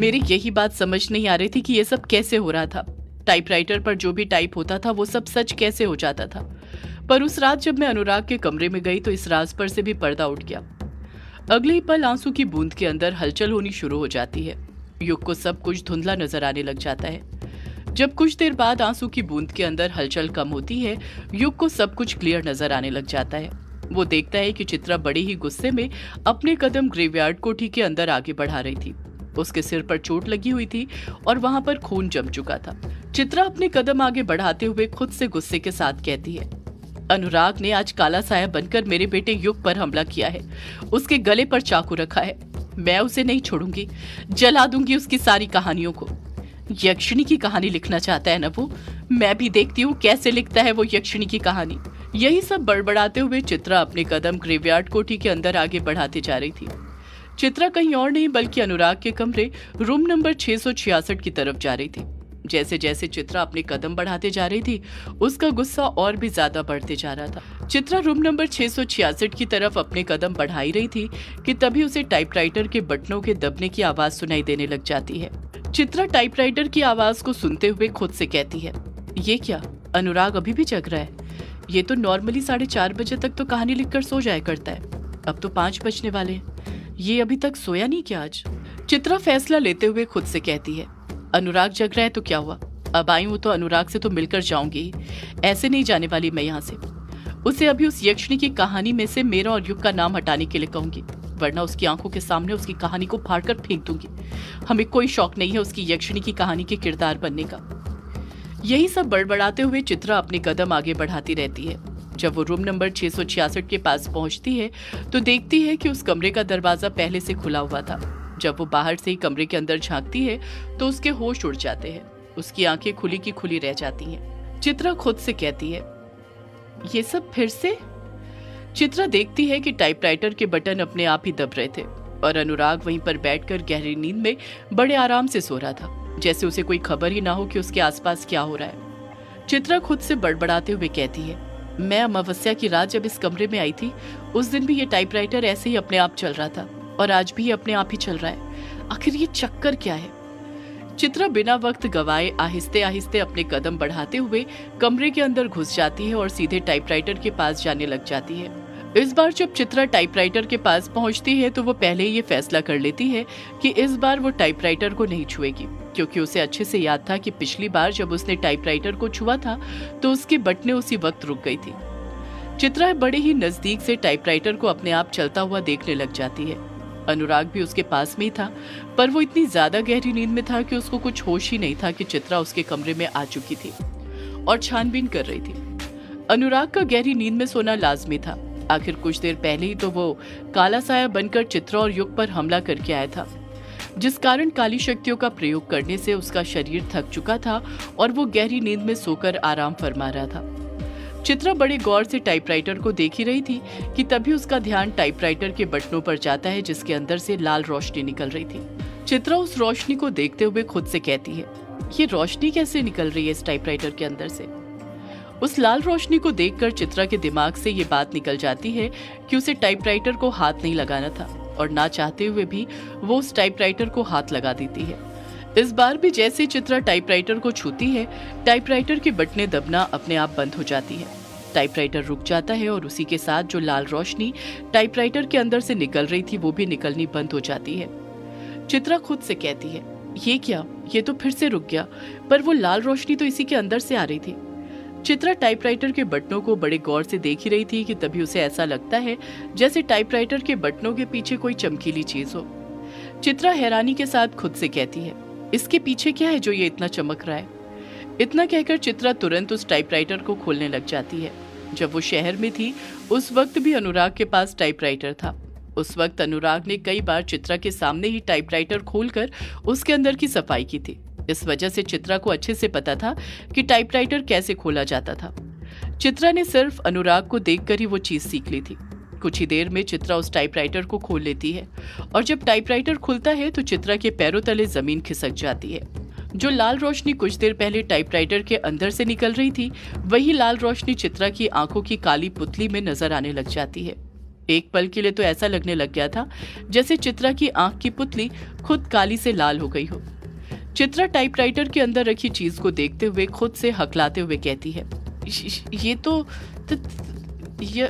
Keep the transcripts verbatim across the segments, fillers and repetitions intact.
मेरी यही बात समझ नहीं आ रही थी कि ये सब कैसे हो रहा था। टाइपराइटर पर जो भी टाइप होता था वो सब सच कैसे हो जाता था। पर उस रात जब मैं अनुराग के कमरे में गई तो इस राज पर से भी पर्दा उठ गया। अगले ही पल आंसू की बूंद के अंदर हलचल होनी शुरू हो जाती है। युग को सब कुछ धुंधला नजर आने लग जाता है। जब कुछ देर बाद आंसू की बूंद के अंदर हलचल कम होती है, युग को सब कुछ क्लियर नजर आने लग जाता है। वो देखता है कि चित्रा बड़े ही गुस्से में अपने कदम ग्रेवयार्ड कोठी के अंदर आगे बढ़ा रही थी। उसके सिर पर चोट लगी हुई थी और वहां पर खून जम चुका था। चित्रा अपने कदम आगे बढ़ाते हुए खुद से गुस्से के साथ कहती है, अनुराग ने आज काला साया बनकर मेरे बेटे युग पर हमला किया है। उसके गले पर चाकू रखा है। मैं उसे नहीं छोड़ूंगी, जला दूंगी उसकी सारी कहानियों को। यक्षिणी की कहानी लिखना चाहता है ना वो, मैं भी देखती हूँ कैसे लिखता है वो यक्षिणी की कहानी। यही सब बड़बड़ाते हुए चित्रा अपने कदम ग्रेवयार्ड कोठी के अंदर आगे बढ़ाते जा रही थी। चित्रा कहीं और नहीं बल्कि अनुराग के कमरे रूम नंबर छह सौ छियासठ की तरफ जा रही थी। जैसे जैसे चित्रा अपने कदम बढ़ाते जा रही थी, उसका गुस्सा और भी ज्यादा बढ़ते जा रहा था। चित्रा रूम नंबर छह सौ छियासठ की तरफ अपने कदम बढ़ाई रही थी कि तभी उसे टाइपराइटर के बटनों के दबने की आवाज सुनाई देने लग जाती है। चित्रा टाइपराइटर की आवाज को सुनते हुए खुद से कहती है, ये क्या, अनुराग अभी भी जग रहा है? ये तो नॉर्मली साढ़े चार बजे तक तो कहानी लिखकर सो जाया करता है। अब तो पाँच बजने वाले हैं, ये अभी तक सोया नहीं क्या आज? चित्रा फैसला लेते हुए खुद से कहती है, अनुराग जग रहा है तो क्या हुआ, अब आई हूं तो अनुराग से तो मिलकर जाऊंगी, ऐसे नहीं जाने वाली मैं यहाँ से। उसे अभी उस यक्षिणी की कहानी में से मेरा और युग का नाम हटाने के लिए कहूंगी, वरना उसकी आंखों के सामने उसकी कहानी को फाड़कर फेंक दूंगी। हमें कोई शौक नहीं है उसकी यक्षिणी की कहानी के किरदार बनने का। यही सब बड़बड़ाते हुए चित्रा अपने कदम आगे बढ़ाती रहती है। जब वो रूम नंबर छह सौ छियासठ के पास पहुंचती है तो देखती है कि उस कमरे का दरवाजा पहले से खुला हुआ था। जब वो बाहर से ही कमरे के अंदर झांकती है तो उसके होश उड़ जाते हैं। उसकी आंखें खुली की खुली रह जाती हैं। चित्रा खुद से कहती है, ये सब फिर से? चित्रा देखती है कि टाइपराइटर के बटन अपने आप ही दब रहे थे और अनुराग वहीं पर बैठकर गहरी नींद में बड़े आराम से सो रहा था, जैसे उसे कोई खबर ही ना हो कि उसके आसपास क्या हो रहा है। चित्रा खुद से बड़बड़ाते हुए कहती है, मैं अमावस्या की रात जब इस कमरे में आई थी उस दिन भी ये टाइपराइटर ऐसे ही अपने आप चल रहा था और आज भी अपने आप ही चल रहा है। आखिर ये चक्कर क्या है? चित्रा बिना वक्त गवाए आहिस्ते आहिस्ते अपने कदम बढ़ाते हुए कमरे के अंदर घुस जाती है और सीधे टाइपराइटर के पास जाने लग जाती है। इस बार जब चित्रा टाइपराइटर के पास पहुंचती है तो वो पहले ही ये फैसला कर लेती है कि इस बार वो टाइपराइटर को नहीं छुएगी, क्योंकि उसे अच्छे से याद था कि पिछली बार जब उसने टाइपराइटर को छुआ था तो उसकी बटनें उसी वक्त रुक गई थी। चित्रा बड़े ही नजदीक से टाइपराइटर को अपने आप चलता हुआ देखने लग जाती है। अनुराग भी उसके पास में ही था, पर वो इतनी ज्यादा गहरी नींद में था कि उसको कुछ होश ही नहीं था कि चित्रा उसके कमरे में आ चुकी थी और छानबीन कर रही थी। अनुराग का गहरी नींद में सोना लाजमी था। आखिर कुछ देर पहले ही तो वो काला साया बनकर चित्रा और युग पर हमला करके आया था, जिस कारण काली शक्तियों का प्रयोग करने से उसका शरीर थक चुका था और वो गहरी नींद में सोकर आराम फरमा रहा था। चित्रा बड़े गौर से टाइपराइटर को देख ही रही थी कि तभी उसका ध्यान टाइपराइटर के बटनों पर जाता है, जिसके अंदर से लाल रोशनी निकल रही थी। चित्रा उस रोशनी को देखते हुए खुद से कहती है, ये रोशनी कैसे निकल रही है इस टाइपराइटर के अंदर से? उस लाल रोशनी को देखकर चित्रा के दिमाग से ये बात निकल जाती है कि उसे टाइपराइटर को हाथ नहीं लगाना था और ना चाहते हुए भी वो उस टाइपराइटर को हाथ लगा देती है। इस बार भी जैसे ही चित्रा टाइपराइटर को छूती है, टाइपराइटर की बटनें दबना अपने आप बंद हो जाती है। टाइपराइटर रुक जाता है और उसी के साथ जो लाल रोशनी टाइपराइटर के अंदर से निकल रही थी वो भी निकलनी बंद हो जाती है। चित्रा खुद से कहती है, ये क्या, ये तो फिर से रुक गया, पर वो लाल रोशनी तो इसी के अंदर से आ रही थी। चित्रा टाइपराइटर के बटनों को बड़े गौर से देख ही रही थी कि तभी उसे ऐसा लगता है जैसे टाइपराइटर के बटनों के पीछे कोई चमकीली चीज हो। चित्रा हैरानी के साथ खुद से कहती है, इसके पीछे क्या है जो ये इतना चमक रहा है? इतना कहकर चित्रा तुरंत उस टाइपराइटर को खोलने लग जाती है। जब वो शहर में थी उस वक्त भी अनुराग के पास टाइपराइटर था। उस वक्त अनुराग ने कई बार चित्रा के सामने ही टाइपराइटर खोलकर उसके अंदर की सफाई की थी। इस वजह से चित्रा को अच्छे से पता था कि टाइपराइटर कैसे खोला जाता था। चित्रा ने सिर्फ अनुराग को देखकर ही वो चीज सीख ली थी। कुछ ही देर में चित्रा उस टाइपराइटर को खोल लेती है और जब टाइपराइटर खुलता है तो चित्रा के पैरों तले जमीन खिसक जाती है। जो लाल रोशनी कुछ देर पहले टाइपराइटर के अंदर से निकल रही थी, वही लाल रोशनी चित्रा की आंखों की काली पुतली में नजर आने लग जाती है। एक पल के लिए तो ऐसा लगने लग गया था जैसे चित्रा की आंख की पुतली खुद काली से लाल हो गई हो। चित्रा टाइपराइटर के अंदर रखी चीज को देखते हुए खुद से हकलाते हुए कहती है, ये तो त, ये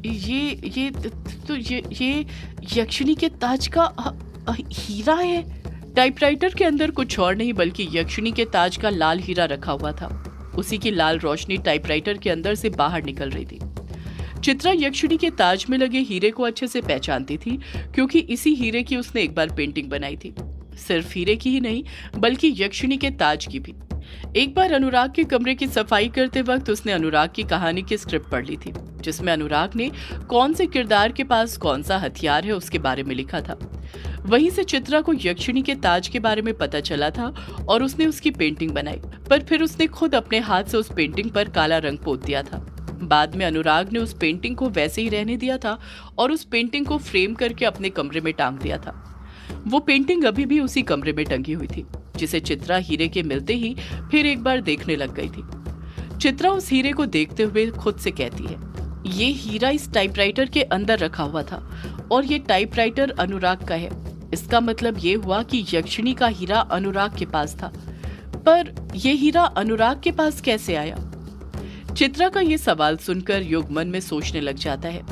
ये ये तो ये ये यक्षिणी के ताज का ह, ह, हीरा है। टाइपराइटर के अंदर कुछ और नहीं बल्कि यक्षिणी के ताज का लाल हीरा रखा हुआ था। उसी की लाल रोशनी टाइपराइटर के अंदर से बाहर निकल रही थी। चित्रा यक्षिणी के ताज में लगे हीरे को अच्छे से पहचानती थी, क्योंकि इसी हीरे की उसने एक बार पेंटिंग बनाई थी। सिर्फ हीरे की ही नहीं बल्कि यक्षिणी के ताज की भी। एक बार अनुराग के कमरे की सफाई करते वक्त उसने अनुराग की कहानी की स्क्रिप्ट पढ़ ली थी, जिसमें अनुराग ने कौन से किरदार के पास कौन सा हथियार है उसके बारे में लिखा था। वहीं से चित्रा को यक्षिणी के ताज के बारे में पता चला था और उसने उसकी पेंटिंग बनाई, पर फिर उसने खुद अपने हाथ से उस पेंटिंग पर काला रंग पोत दिया था। बाद में अनुराग ने उस पेंटिंग को वैसे ही रहने दिया था और उस पेंटिंग को फ्रेम करके अपने कमरे में टांग दिया था। वो पेंटिंग अभी भी उसी कमरे में टंगी हुई थी, जिसे चित्रा हीरे के मिलते ही फिर एक बार देखने लग गई थी। चित्रा उस हीरे को देखते हुए खुद से कहती है, ये हीरा इस टाइपराइटर के अंदर रखा हुआ था और ये टाइपराइटर अनुराग का है। इसका मतलब ये हुआ कि यक्षिणी का हीरा अनुराग के पास था, पर यह हीरा अनुराग के पास कैसे आया? चित्रा का ये सवाल सुनकर युग मन में सोचने लग जाता है।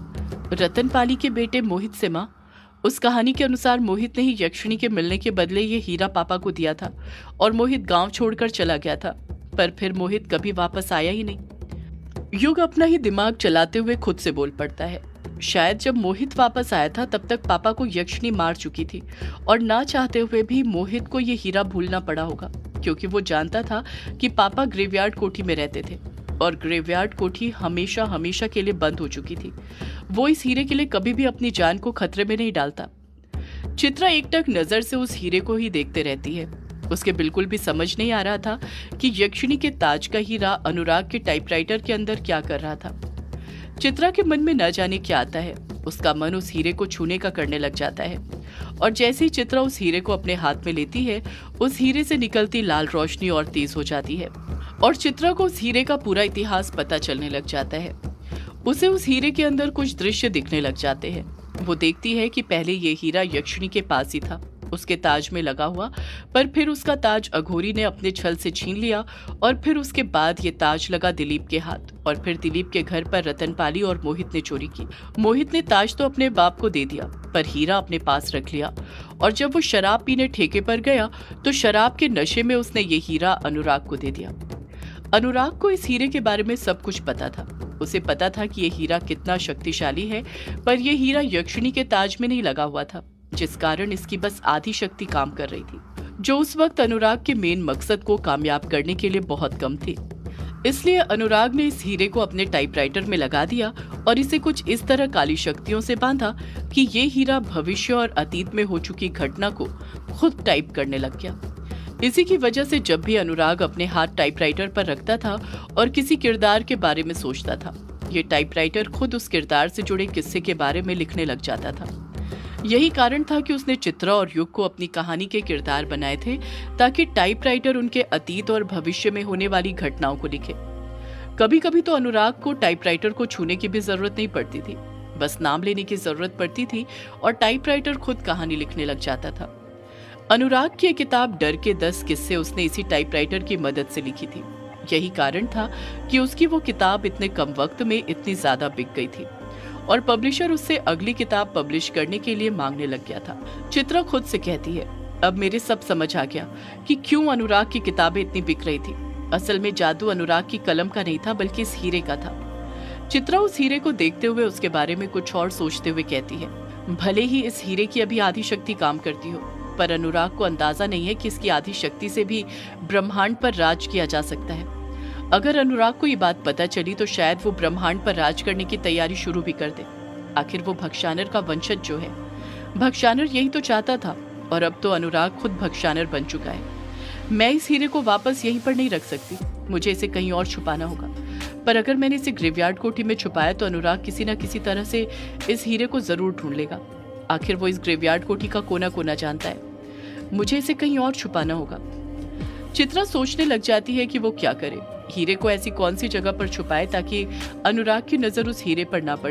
रतनपाली के बेटे मोहित से माँ, उस कहानी के अनुसार मोहित ने ही यक्षिणी के मिलने के बदले ये हीरा पापा को दिया था और मोहित गांव छोड़कर चला गया था, पर फिर मोहित कभी वापस आया ही नहीं। युग अपना ही दिमाग चलाते हुए खुद से बोल पड़ता है, शायद जब मोहित वापस आया था तब तक पापा को यक्षिणी मार चुकी थी और ना चाहते हुए भी मोहित को ये हीरा भूलना पड़ा होगा, क्योंकि वो जानता था कि पापा ग्रेवयार्ड कोठी में रहते थे और ग्रेवयार्ड कोठी हमेशा हमेशा के लिए बंद हो चुकी थी। वो इस हीरे के लिए कभी भी अपनी जान को खतरे में नहीं डालता। चित्रा एकटक नजर से उस हीरे को ही देखते रहती है। उसके बिल्कुल भी समझ नहीं आ रहा था कि यक्षिणी के ताज का हीरा अनुराग के टाइपराइटर के अंदर क्या कर रहा था। चित्रा के मन में न जाने क्या आता है, उसका मन उस हीरे को छूने का करने लग जाता है और जैसे ही चित्रा उस हीरे को अपने हाथ में लेती है, उस हीरे से निकलती लाल रोशनी और तेज हो जाती है और चित्रा को उस हीरे का पूरा इतिहास पता चलने लग जाता है। उसे उस हीरे के अंदर कुछ दृश्य दिखने लग जाते हैं। वो देखती है कि पहले ये हीरा यक्षिणी के पास ही था, उसके ताज में लगा हुआ, पर फिर उसका ताज अघोरी ने अपने छल से छीन लिया और फिर उसके बाद ये ताज लगा दिलीप के हाथ और फिर दिलीप के घर पर रतनपाली और मोहित ने चोरी की। मोहित ने ताज तो अपने बाप को दे दिया, पर हीरा अपने पास रख लिया और जब वो शराब पीने ठेके पर गया तो शराब के नशे में उसने ये हीरा अनुराग को दे दिया। अनुराग को इस हीरे के बारे में सब कुछ पता था। उसे पता था कि ये हीरा कितना शक्तिशाली है, पर यह हीरा यक्षिणी के ताज में नहीं लगा हुआ था, जिस कारण इसकी बस आधी शक्ति काम कर रही थी, जो उस वक्त अनुराग के मेन मकसद को कामयाब करने के लिए बहुत कम थी। इसलिए अनुराग ने इस हीरे को अपने टाइपराइटर में लगा दिया और इसे कुछ इस तरह काली शक्तियों से बांधा कि ये हीरा भविष्य और अतीत में हो चुकी घटना को खुद टाइप करने लग गया। इसी की वजह से जब भी अनुराग अपने हाथ टाइपराइटर पर रखता था और किसी किरदार के बारे में सोचता था, ये टाइपराइटर खुद उस किरदार से जुड़े किस्से के बारे में लिखने लग जाता था। यही कारण था कि उसने चित्रा और युग को अपनी कहानी के किरदार बनाए थे, ताकि टाइपराइटर उनके अतीत और भविष्य में होने वाली घटनाओं को लिखे। कभी कभी तो अनुराग को टाइपराइटर को छूने की भी जरूरत नहीं पड़ती थी, बस नाम लेने की जरूरत पड़ती थी और टाइपराइटर खुद कहानी लिखने लग जाता था। अनुराग की किताब डर के दस किस्से उसने इसी टाइपराइटर की मदद से लिखी थी। यही कारण था कि उसकी वो किताब इतने कम वक्त में इतनी ज्यादा बिक गई थी और पब्लिशर उससे अगली किताब पब्लिश करने के लिए मांगने लग गया था। चित्रा खुद से कहती है, अब मेरे सब समझ आ गया कि क्यों अनुराग की किताबें इतनी बिक रही थी। असल में जादू अनुराग की कलम का नहीं था, बल्कि इस हीरे का था। चित्रा उस हीरे को देखते हुए उसके बारे में कुछ और सोचते हुए कहती है, भले ही इस हीरे की अभी आधी शक्ति काम करती हो, पर अनुराग को अंदाजा नहीं है कि इसकी आधी शक्ति से भी ब्रह्मांड पर राज किया जा सकता है। अगर अनुराग को ये बात पता चली तो शायद वो ब्रह्मांड पर राज करने की तैयारी शुरू भी कर दे। आखिर वो भक्षानर का वंशज जो है, भक्षानर यही तो चाहता था और अब तो अनुराग खुद भक्षानर बन चुका है। मैं इस हीरे को वापस यहीं पर नहीं रख सकती, मुझे इसे कहीं और छुपाना होगा। पर अगर मैंने इसे ग्रेवयार्ड कोठी में छुपाया तो अनुराग किसी न किसी तरह से इस हीरे को जरूर ढूंढ लेगा। आखिर वो इस ग्रेवयार्ड कोठी का कोना कोना जानता है। मुझे इसे कहीं और छुपाना होगा। चित्रा सोचने लग जाती है कि वो क्या करे, हीरे को ऐसी कौन सी जगह पर छुपाए ताकि अनुराग की नजर उस हीरे पर ना पड़े।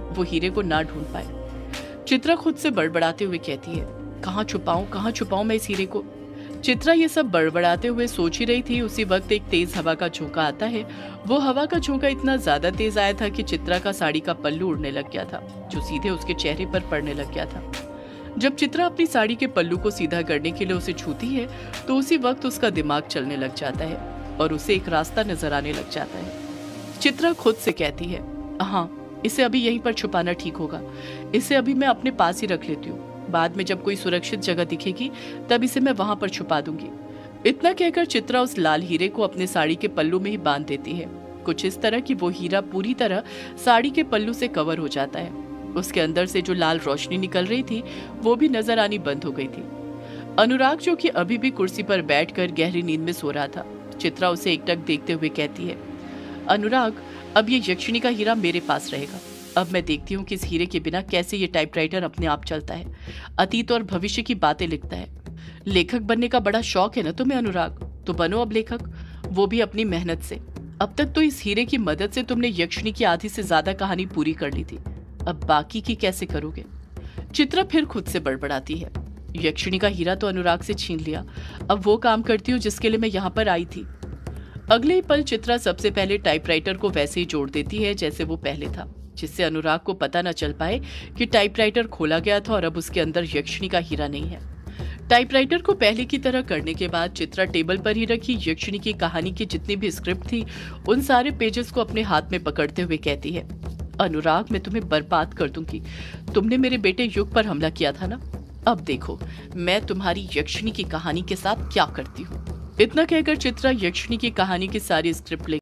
वो हीरे को ना ढूंढ पाए। चित्रा खुद से बड़बड़ाते हुए कहती है, कहाँ छुपाऊं कहाँ छुपाऊं मैं इस हीरे को। चित्रा ये सब बड़बड़ाते हुए सोच ही रही थी, उसी वक्त एक तेज हवा का झोंका आता है। वो हवा का झोंका इतना ज्यादा तेज आया था कि चित्रा का साड़ी का पल्लू उड़ने लग गया था, जो सीधे उसके चेहरे पर पड़ने लग गया था। जब चित्रा अपनी साड़ी के पल्लू को सीधा करने के लिए उसे छूती है तो उसी वक्त उसका दिमाग चलने लग जाता है और उसे एक रास्ता नजर आने लग जाता है। चित्रा खुद से कहती है, हाँ, इसे अभी यहीं पर छुपाना ठीक होगा। इसे अभी मैं अपने पास ही रख लेती हूँ, बाद में जब कोई सुरक्षित जगह दिखेगी तब इसे मैं वहां पर छुपा दूंगी। इतना कहकर चित्रा उस लाल हीरे को अपने साड़ी के पल्लू में ही बांध देती है, कुछ इस तरह कि वो हीरा पूरी तरह साड़ी के पल्लू से कवर हो जाता है। उसके अंदर से जो लाल रोशनी निकल रही थी वो भी नजर आनी बंद हो गई थी। अनुराग, जो कि अभी भी कुर्सी पर बैठकर गहरी नींद में सो रहा था, चित्रा उसे एकटक देखते हुए कहती है, अनुराग, अब ये यक्षिणी का हीरा मेरे पास रहेगा। अब मैं देखती हूँ कि इस हीरे के बिना कैसे ये टाइपराइटर अपने आप चलता है, अतीत और भविष्य की बातें लिखता है। लेखक बनने का बड़ा शौक है ना तुम्हें अनुराग, तो बनो अब लेखक, वो भी अपनी मेहनत से। अब तक तो इस हीरे की मदद से तुमने यक्षिणी की आधी से ज्यादा कहानी पूरी कर ली थी, अब बाकी की कैसे करोगे। चित्रा फिर खुद से बड़बड़ाती है, यक्षिणी का हीरा तो अनुराग से छीन लिया, अब वो काम करती हूँ जिसके लिए मैं यहाँ पर आई थी। अगले ही पल चित्रा सबसे पहले टाइपराइटर को वैसे ही जोड़ देती है जैसे वो पहले था, जिससे अनुराग को पता न चल पाए कि टाइपराइटर खोला गया था और अब उसके अंदर यक्षिणी का हीरा नहीं है। टाइपराइटर को पहले की तरह करने के बाद चित्रा टेबल पर ही रखी यक्षिणी की कहानी की जितनी भी स्क्रिप्ट थी उन सारे पेजेस को अपने हाथ में पकड़ते हुए कहती है, अनुराग, मैं तुम्हें बर्बाद कर दूंगी। तुमने मेरे बेटे युग पर हमला किया था ना, अब देखो मैं तुम्हारी यक्षिणी की कहानी के साथ क्या करती हूँ। इतना कहकर चित्रा यक्षिणी की कहानी की सारी स्क्रिप्ट